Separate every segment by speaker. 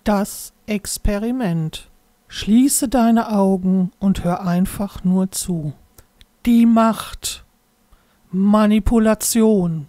Speaker 1: Das Experiment. Schließe deine Augen und hör einfach nur zu. Die Macht, Manipulation,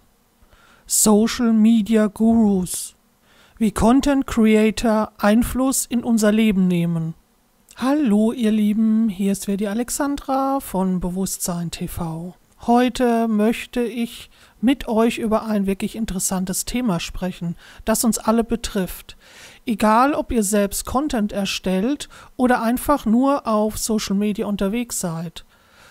Speaker 1: Social Media Gurus, wie Content Creator Einfluss in unser Leben nehmen. Hallo ihr Lieben, hier ist wieder die Alexandra von Bewusstsein TV. Heute möchte ich mit euch über ein wirklich interessantes Thema sprechen, das uns alle betrifft. Egal, ob ihr selbst Content erstellt oder einfach nur auf Social Media unterwegs seid.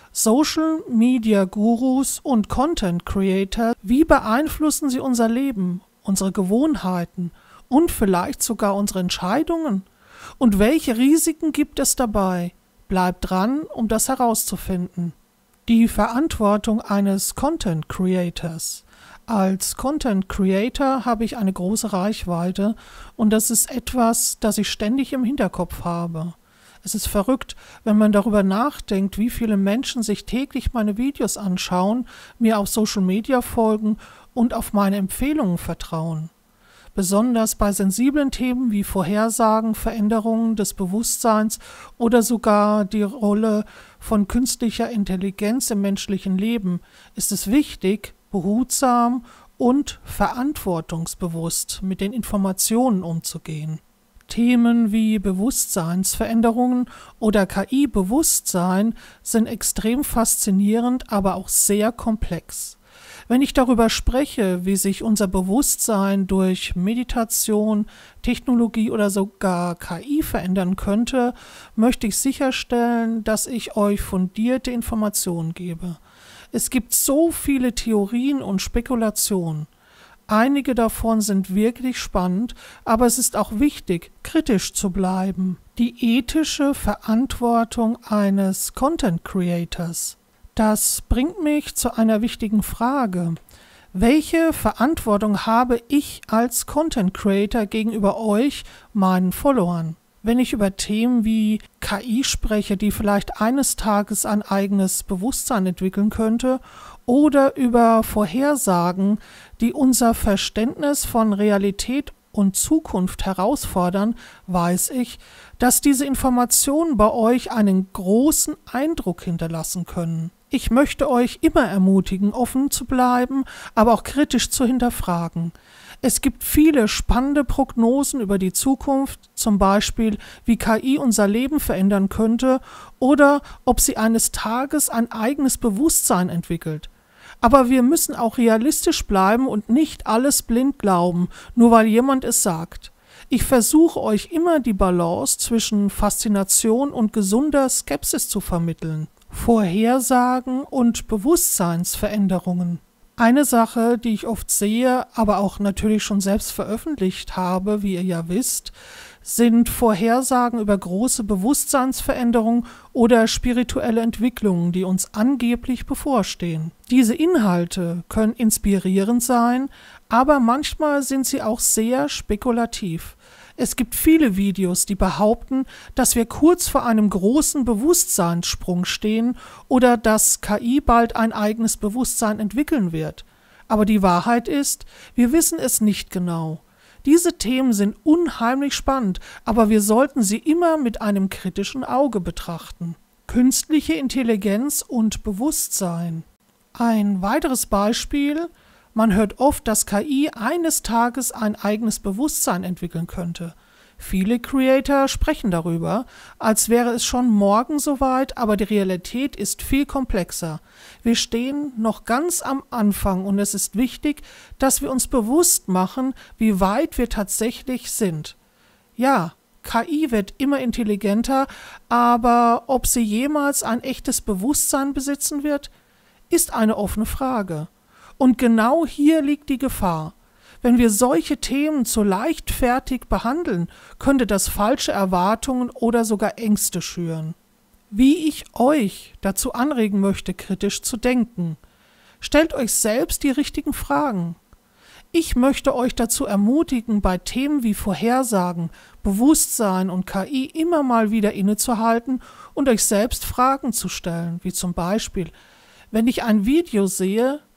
Speaker 1: Social Media Gurus und Content Creator, wie beeinflussen sie unser Leben, unsere Gewohnheiten und vielleicht sogar unsere Entscheidungen? Und welche Risiken gibt es dabei? Bleibt dran, um das herauszufinden. Die Verantwortung eines Content Creators. Als Content Creator habe ich eine große Reichweite und das ist etwas, das ich ständig im Hinterkopf habe. Es ist verrückt, wenn man darüber nachdenkt, wie viele Menschen sich täglich meine Videos anschauen, mir auf Social Media folgen und auf meine Empfehlungen vertrauen. Besonders bei sensiblen Themen wie Vorhersagen, Veränderungen des Bewusstseins oder sogar die Rolle von künstlicher Intelligenz im menschlichen Leben ist es wichtig, behutsam und verantwortungsbewusst mit den Informationen umzugehen. Themen wie Bewusstseinsveränderungen oder KI-Bewusstsein sind extrem faszinierend, aber auch sehr komplex. Wenn ich darüber spreche, wie sich unser Bewusstsein durch Meditation, Technologie oder sogar KI verändern könnte, möchte ich sicherstellen, dass ich euch fundierte Informationen gebe. Es gibt so viele Theorien und Spekulationen. Einige davon sind wirklich spannend, aber es ist auch wichtig, kritisch zu bleiben. Die ethische Verantwortung eines Content Creators. Das bringt mich zu einer wichtigen Frage. Welche Verantwortung habe ich als Content Creator gegenüber euch, meinen Followern? Wenn ich über Themen wie KI spreche, die vielleicht eines Tages ein eigenes Bewusstsein entwickeln könnte, oder über Vorhersagen, die unser Verständnis von Realität und Zukunft herausfordern, weiß ich, dass diese Informationen bei euch einen großen Eindruck hinterlassen können. Ich möchte euch immer ermutigen, offen zu bleiben, aber auch kritisch zu hinterfragen. Es gibt viele spannende Prognosen über die Zukunft, zum Beispiel wie KI unser Leben verändern könnte oder ob sie eines Tages ein eigenes Bewusstsein entwickelt. Aber wir müssen auch realistisch bleiben und nicht alles blind glauben, nur weil jemand es sagt. Ich versuche euch immer die Balance zwischen Faszination und gesunder Skepsis zu vermitteln. Vorhersagen und Bewusstseinsveränderungen. Eine Sache, die ich oft sehe, aber auch natürlich schon selbst veröffentlicht habe, wie ihr ja wisst, sind Vorhersagen über große Bewusstseinsveränderungen oder spirituelle Entwicklungen, die uns angeblich bevorstehen. Diese Inhalte können inspirierend sein, aber manchmal sind sie auch sehr spekulativ. Es gibt viele Videos, die behaupten, dass wir kurz vor einem großen Bewusstseinssprung stehen oder dass KI bald ein eigenes Bewusstsein entwickeln wird. Aber die Wahrheit ist, wir wissen es nicht genau. Diese Themen sind unheimlich spannend, aber wir sollten sie immer mit einem kritischen Auge betrachten. Künstliche Intelligenz und Bewusstsein. Ein weiteres Beispiel: Man hört oft, dass KI eines Tages ein eigenes Bewusstsein entwickeln könnte. Viele Creator sprechen darüber, als wäre es schon morgen soweit, aber die Realität ist viel komplexer. Wir stehen noch ganz am Anfang und es ist wichtig, dass wir uns bewusst machen, wie weit wir tatsächlich sind. Ja, KI wird immer intelligenter, aber ob sie jemals ein echtes Bewusstsein besitzen wird, ist eine offene Frage. Und genau hier liegt die Gefahr. Wenn wir solche Themen zu leichtfertig behandeln, könnte das falsche Erwartungen oder sogar Ängste schüren. Wie ich euch dazu anregen möchte, kritisch zu denken. Stellt euch selbst die richtigen Fragen. Ich möchte euch dazu ermutigen, bei Themen wie Vorhersagen, Bewusstsein und KI immer mal wieder innezuhalten und euch selbst Fragen zu stellen, wie zum Beispiel: Wenn ich ein Video sehe,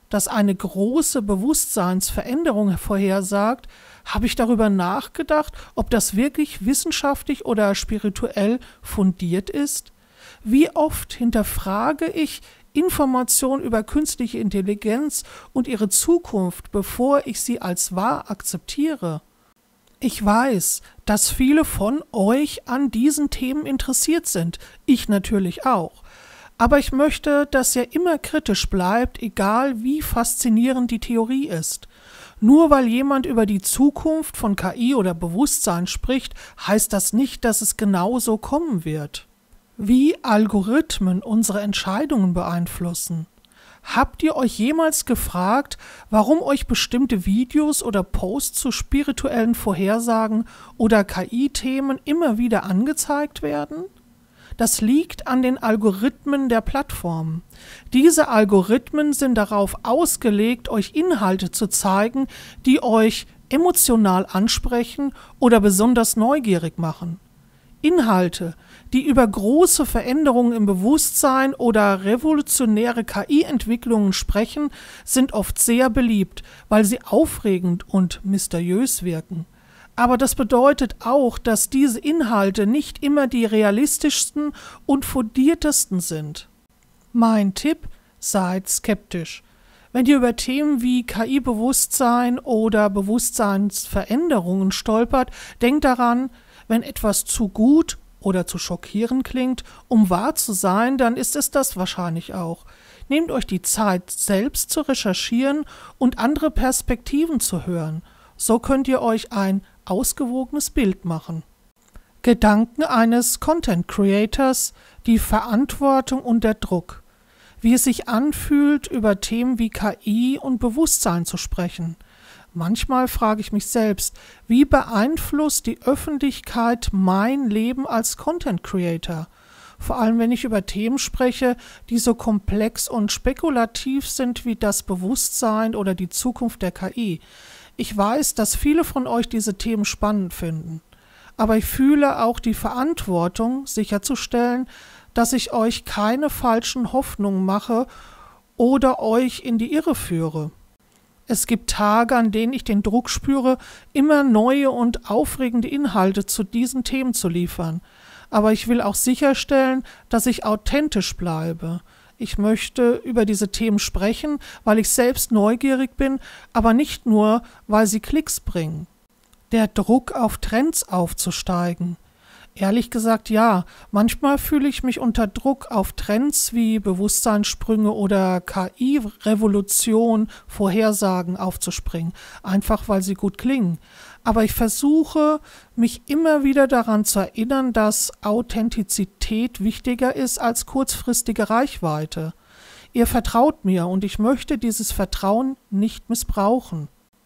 Speaker 1: das eine große Bewusstseinsveränderung vorhersagt, habe ich darüber nachgedacht, ob das wirklich wissenschaftlich oder spirituell fundiert ist? Wie oft hinterfrage ich Informationen über künstliche Intelligenz und ihre Zukunft, bevor ich sie als wahr akzeptiere? Ich weiß, dass viele von euch an diesen Themen interessiert sind, ich natürlich auch. Aber ich möchte, dass ihr immer kritisch bleibt, egal wie faszinierend die Theorie ist. Nur weil jemand über die Zukunft von KI oder Bewusstsein spricht, heißt das nicht, dass es genauso kommen wird. Wie Algorithmen unsere Entscheidungen beeinflussen. Habt ihr euch jemals gefragt, warum euch bestimmte Videos oder Posts zu spirituellen Vorhersagen oder KI-Themen immer wieder angezeigt werden? Das liegt an den Algorithmen der Plattformen. Diese Algorithmen sind darauf ausgelegt, euch Inhalte zu zeigen, die euch emotional ansprechen oder besonders neugierig machen. Inhalte, die über große Veränderungen im Bewusstsein oder revolutionäre KI-Entwicklungen sprechen, sind oft sehr beliebt, weil sie aufregend und mysteriös wirken. Aber das bedeutet auch, dass diese Inhalte nicht immer die realistischsten und fundiertesten sind. Mein Tipp: seid skeptisch. Wenn ihr über Themen wie KI-Bewusstsein oder Bewusstseinsveränderungen stolpert, denkt daran, wenn etwas zu gut oder zu schockierend klingt, um wahr zu sein, dann ist es das wahrscheinlich auch. Nehmt euch die Zeit, selbst zu recherchieren und andere Perspektiven zu hören. So könnt ihr euch ein ausgewogenes Bild machen. Gedanken eines Content Creators, die Verantwortung und der Druck. Wie es sich anfühlt, über Themen wie KI und Bewusstsein zu sprechen. Manchmal frage ich mich selbst, wie beeinflusst die Öffentlichkeit mein Leben als Content Creator? Vor allem, wenn ich über Themen spreche, die so komplex und spekulativ sind wie das Bewusstsein oder die Zukunft der KI. Ich weiß, dass viele von euch diese Themen spannend finden. Aber ich fühle auch die Verantwortung, sicherzustellen, dass ich euch keine falschen Hoffnungen mache oder euch in die Irre führe. Es gibt Tage, an denen ich den Druck spüre, immer neue und aufregende Inhalte zu diesen Themen zu liefern. Aber ich will auch sicherstellen, dass ich authentisch bleibe. Ich möchte über diese Themen sprechen, weil ich selbst neugierig bin, aber nicht nur, weil sie Klicks bringen. Der Druck, auf Trends aufzusteigen. Ehrlich gesagt, ja, manchmal fühle ich mich unter Druck, auf Trends wie Bewusstseinssprünge oder KI-Revolution, Vorhersagen aufzuspringen, einfach weil sie gut klingen. Aber ich versuche, mich immer wieder daran zu erinnern, dass Authentizität wichtiger ist als kurzfristige Reichweite. Ihr vertraut mir und ich möchte dieses Vertrauen nicht missbrauchen.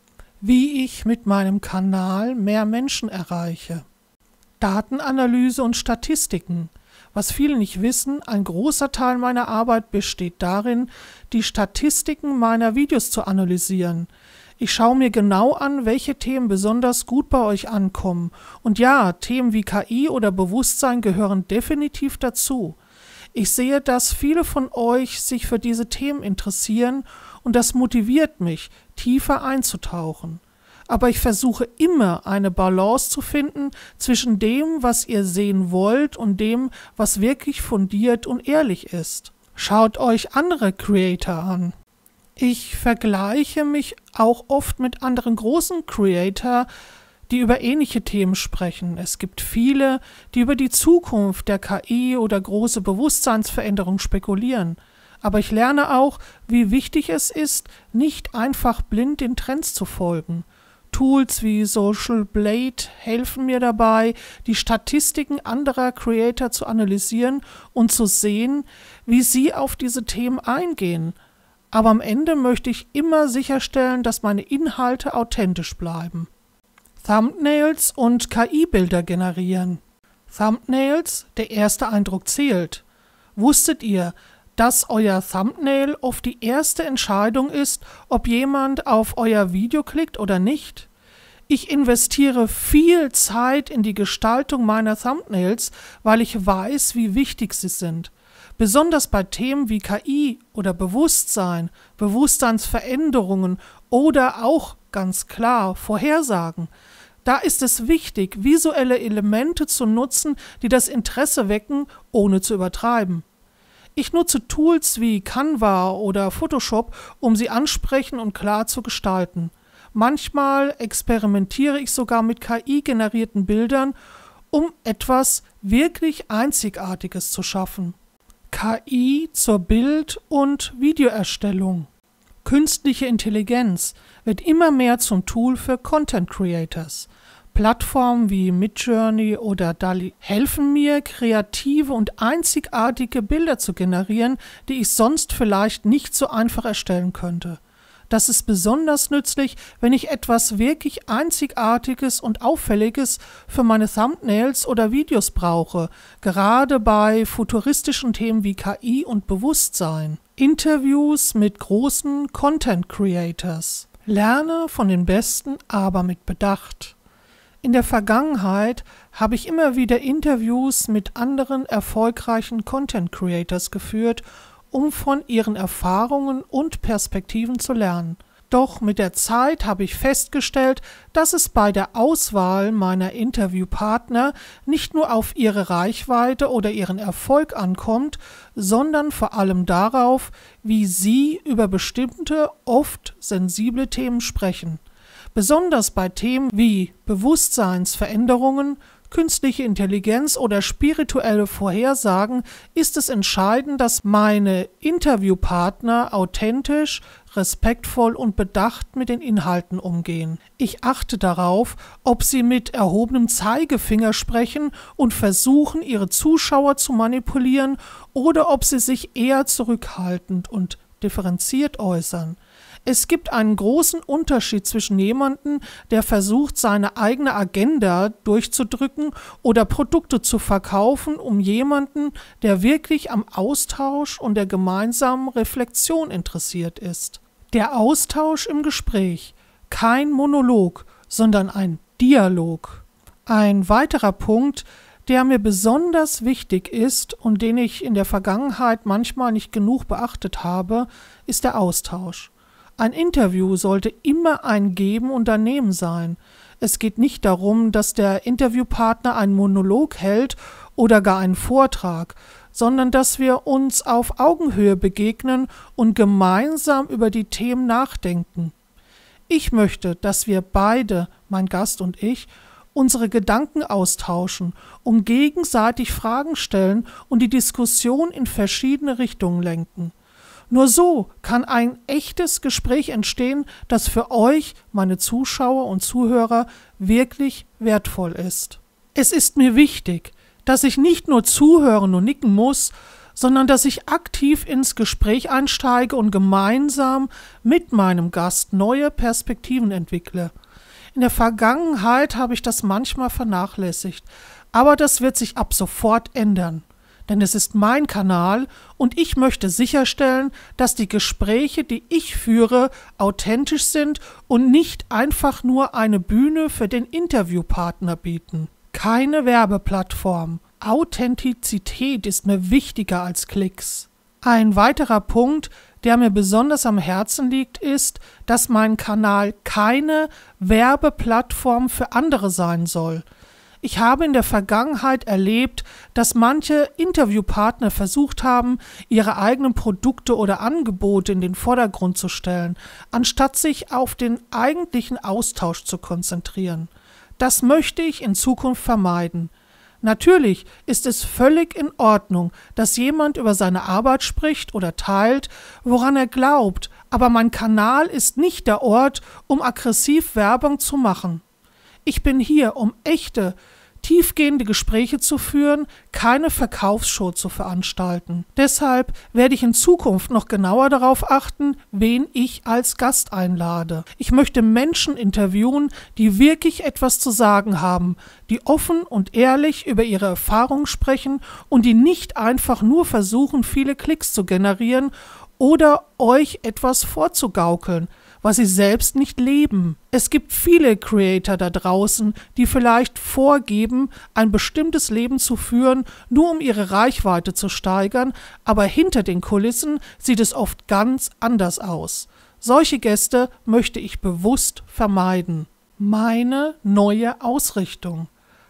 Speaker 1: Wie ich mit meinem Kanal mehr Menschen erreiche. Datenanalyse und Statistiken. Was viele nicht wissen, ein großer Teil meiner Arbeit besteht darin, die Statistiken meiner Videos zu analysieren. Ich schaue mir genau an, welche Themen besonders gut bei euch ankommen. Und ja, Themen wie KI oder Bewusstsein gehören definitiv dazu. Ich sehe, dass viele von euch sich für diese Themen interessieren und das motiviert mich, tiefer einzutauchen. Aber ich versuche immer, eine Balance zu finden zwischen dem, was ihr sehen wollt und dem, was wirklich fundiert und ehrlich ist. Schaut euch andere Creator an. Ich vergleiche mich auch oft mit anderen großen Creator, die über ähnliche Themen sprechen. Es gibt viele, die über die Zukunft der KI oder große Bewusstseinsveränderungen spekulieren. Aber ich lerne auch, wie wichtig es ist, nicht einfach blind den Trends zu folgen. Tools wie Social Blade helfen mir dabei, die Statistiken anderer Creator zu analysieren und zu sehen, wie sie auf diese Themen eingehen. Aber am Ende möchte ich immer sicherstellen, dass meine Inhalte authentisch bleiben. Thumbnails und KI-Bilder generieren. Thumbnails, der erste Eindruck zählt. Wusstet ihr, dass euer Thumbnail oft die erste Entscheidung ist, ob jemand auf euer Video klickt oder nicht? Ich investiere viel Zeit in die Gestaltung meiner Thumbnails, weil ich weiß, wie wichtig sie sind. Besonders bei Themen wie KI oder Bewusstsein, Bewusstseinsveränderungen oder auch ganz klar Vorhersagen. Da ist es wichtig, visuelle Elemente zu nutzen, die das Interesse wecken, ohne zu übertreiben. Ich nutze Tools wie Canva oder Photoshop, um sie ansprechend und klar zu gestalten. Manchmal experimentiere ich sogar mit KI-generierten Bildern, um etwas wirklich Einzigartiges zu schaffen. KI zur Bild- und Videoerstellung. Künstliche Intelligenz wird immer mehr zum Tool für Content Creators. Plattformen wie Midjourney oder DALL-E helfen mir, kreative und einzigartige Bilder zu generieren, die ich sonst vielleicht nicht so einfach erstellen könnte. Das ist besonders nützlich, wenn ich etwas wirklich Einzigartiges und Auffälliges für meine Thumbnails oder Videos brauche, gerade bei futuristischen Themen wie KI und Bewusstsein. Interviews mit großen Content Creators. Lerne von den Besten, aber mit Bedacht. In der Vergangenheit habe ich immer wieder Interviews mit anderen erfolgreichen Content Creators geführt, um von ihren Erfahrungen und Perspektiven zu lernen. Doch mit der Zeit habe ich festgestellt, dass es bei der Auswahl meiner Interviewpartner nicht nur auf ihre Reichweite oder ihren Erfolg ankommt, sondern vor allem darauf, wie sie über bestimmte, oft sensible Themen sprechen. Besonders bei Themen wie Bewusstseinsveränderungen, künstliche Intelligenz oder spirituelle Vorhersagen ist es entscheidend, dass meine Interviewpartner authentisch, respektvoll und bedacht mit den Inhalten umgehen. Ich achte darauf, ob sie mit erhobenem Zeigefinger sprechen und versuchen, ihre Zuschauer zu manipulieren, oder ob sie sich eher zurückhaltend und differenziert äußern. Es gibt einen großen Unterschied zwischen jemandem, der versucht, seine eigene Agenda durchzudrücken oder Produkte zu verkaufen, um jemanden, der wirklich am Austausch und der gemeinsamen Reflexion interessiert ist. Der Austausch im Gespräch, kein Monolog, sondern ein Dialog. Ein weiterer Punkt, der mir besonders wichtig ist und den ich in der Vergangenheit manchmal nicht genug beachtet habe, ist der Austausch. Ein Interview sollte immer ein Geben und ein Nehmen sein. Es geht nicht darum, dass der Interviewpartner einen Monolog hält oder gar einen Vortrag, sondern dass wir uns auf Augenhöhe begegnen und gemeinsam über die Themen nachdenken. Ich möchte, dass wir beide, mein Gast und ich, unsere Gedanken austauschen und gegenseitig Fragen stellen und die Diskussion in verschiedene Richtungen lenken. Nur so kann ein echtes Gespräch entstehen, das für euch, meine Zuschauer und Zuhörer, wirklich wertvoll ist. Es ist mir wichtig, dass ich nicht nur zuhören und nicken muss, sondern dass ich aktiv ins Gespräch einsteige und gemeinsam mit meinem Gast neue Perspektiven entwickle. In der Vergangenheit habe ich das manchmal vernachlässigt, aber das wird sich ab sofort ändern. Denn es ist mein Kanal und ich möchte sicherstellen, dass die Gespräche, die ich führe, authentisch sind und nicht einfach nur eine Bühne für den Interviewpartner bieten. Keine Werbeplattform. Authentizität ist mir wichtiger als Klicks. Ein weiterer Punkt, der mir besonders am Herzen liegt, ist, dass mein Kanal keine Werbeplattform für andere sein soll. Ich habe in der Vergangenheit erlebt, dass manche Interviewpartner versucht haben, ihre eigenen Produkte oder Angebote in den Vordergrund zu stellen, anstatt sich auf den eigentlichen Austausch zu konzentrieren. Das möchte ich in Zukunft vermeiden. Natürlich ist es völlig in Ordnung, dass jemand über seine Arbeit spricht oder teilt, woran er glaubt, aber mein Kanal ist nicht der Ort, um aggressiv Werbung zu machen. Ich bin hier, um echte, tiefgehende Gespräche zu führen, keine Verkaufsshow zu veranstalten. Deshalb werde ich in Zukunft noch genauer darauf achten, wen ich als Gast einlade. Ich möchte Menschen interviewen, die wirklich etwas zu sagen haben, die offen und ehrlich über ihre Erfahrungen sprechen und die nicht einfach nur versuchen, viele Klicks zu generieren oder euch etwas vorzugaukeln, was sie selbst nicht leben. Es gibt viele Creator da draußen, die vielleicht vorgeben, ein bestimmtes Leben zu führen, nur um ihre Reichweite zu steigern, aber hinter den Kulissen sieht es oft ganz anders aus. Solche Gäste möchte ich bewusst vermeiden. Meine neue Ausrichtung: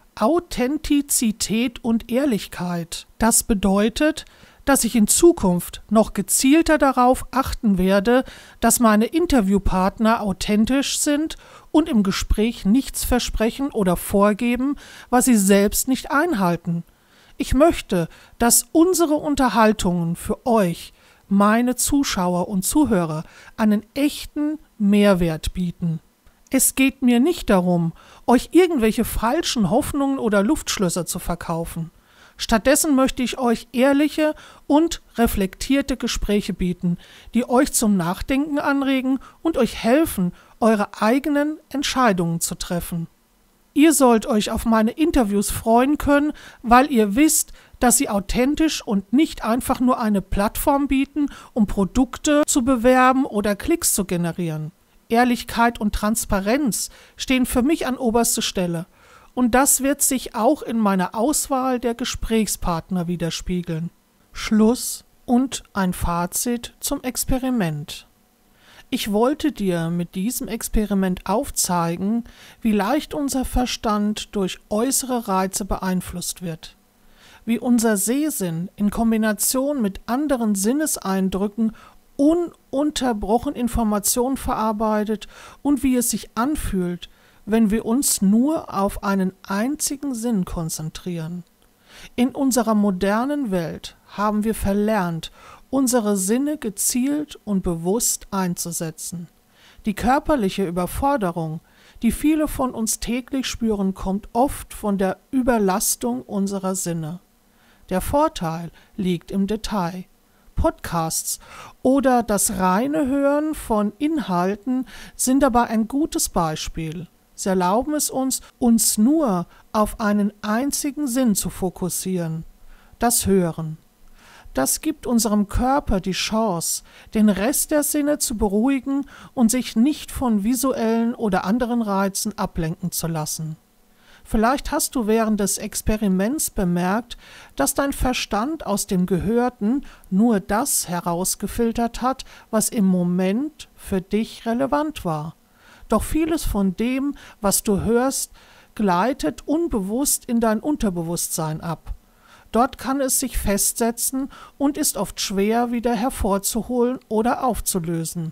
Speaker 1: Authentizität und Ehrlichkeit. Das bedeutet, dass ich in Zukunft noch gezielter darauf achten werde, dass meine Interviewpartner authentisch sind und im Gespräch nichts versprechen oder vorgeben, was sie selbst nicht einhalten. Ich möchte, dass unsere Unterhaltungen für euch, meine Zuschauer und Zuhörer, einen echten Mehrwert bieten. Es geht mir nicht darum, euch irgendwelche falschen Hoffnungen oder Luftschlösser zu verkaufen. Stattdessen möchte ich euch ehrliche und reflektierte Gespräche bieten, die euch zum Nachdenken anregen und euch helfen, eure eigenen Entscheidungen zu treffen. Ihr sollt euch auf meine Interviews freuen können, weil ihr wisst, dass sie authentisch und nicht einfach nur eine Plattform bieten, um Produkte zu bewerben oder Klicks zu generieren. Ehrlichkeit und Transparenz stehen für mich an oberster Stelle. Und das wird sich auch in meiner Auswahl der Gesprächspartner widerspiegeln. Schluss und ein Fazit zum Experiment. Ich wollte dir mit diesem Experiment aufzeigen, wie leicht unser Verstand durch äußere Reize beeinflusst wird, wie unser Sehsinn in Kombination mit anderen Sinneseindrücken ununterbrochen Informationen verarbeitet und wie es sich anfühlt, wenn wir uns nur auf einen einzigen Sinn konzentrieren. In unserer modernen Welt haben wir verlernt, unsere Sinne gezielt und bewusst einzusetzen. Die körperliche Überforderung, die viele von uns täglich spüren, kommt oft von der Überlastung unserer Sinne. Der Vorteil liegt im Detail. Podcasts oder das reine Hören von Inhalten sind dabei ein gutes Beispiel. Sie erlauben es uns nur auf einen einzigen Sinn zu fokussieren, das Hören. Das gibt unserem Körper die Chance, den Rest der Sinne zu beruhigen und sich nicht von visuellen oder anderen Reizen ablenken zu lassen. Vielleicht hast du während des Experiments bemerkt, dass dein Verstand aus dem Gehörten nur das herausgefiltert hat, was im Moment für dich relevant war. Doch vieles von dem, was du hörst, gleitet unbewusst in dein Unterbewusstsein ab. Dort kann es sich festsetzen und ist oft schwer wieder hervorzuholen oder aufzulösen.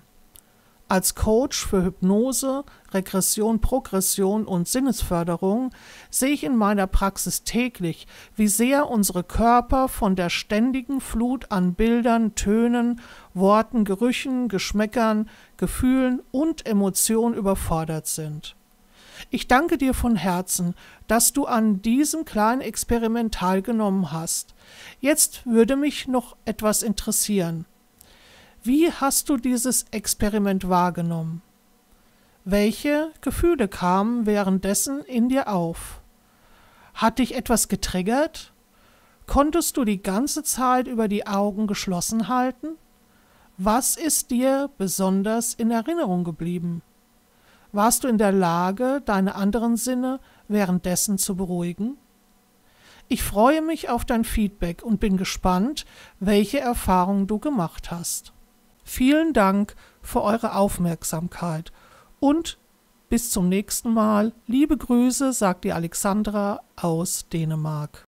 Speaker 1: Als Coach für Hypnose, Regression, Progression und Sinnesförderung sehe ich in meiner Praxis täglich, wie sehr unsere Körper von der ständigen Flut an Bildern, Tönen, Worten, Gerüchen, Geschmäckern, Gefühlen und Emotionen überfordert sind. Ich danke dir von Herzen, dass du an diesem kleinen Experiment teilgenommen hast. Jetzt würde mich noch etwas interessieren. Wie hast du dieses Experiment wahrgenommen? Welche Gefühle kamen währenddessen in dir auf? Hat dich etwas getriggert? Konntest du die ganze Zeit über die Augen geschlossen halten? Was ist dir besonders in Erinnerung geblieben? Warst du in der Lage, deine anderen Sinne währenddessen zu beruhigen? Ich freue mich auf dein Feedback und bin gespannt, welche Erfahrungen du gemacht hast. Vielen Dank für eure Aufmerksamkeit und bis zum nächsten Mal. Liebe Grüße, sagt die Alexandra aus Dänemark.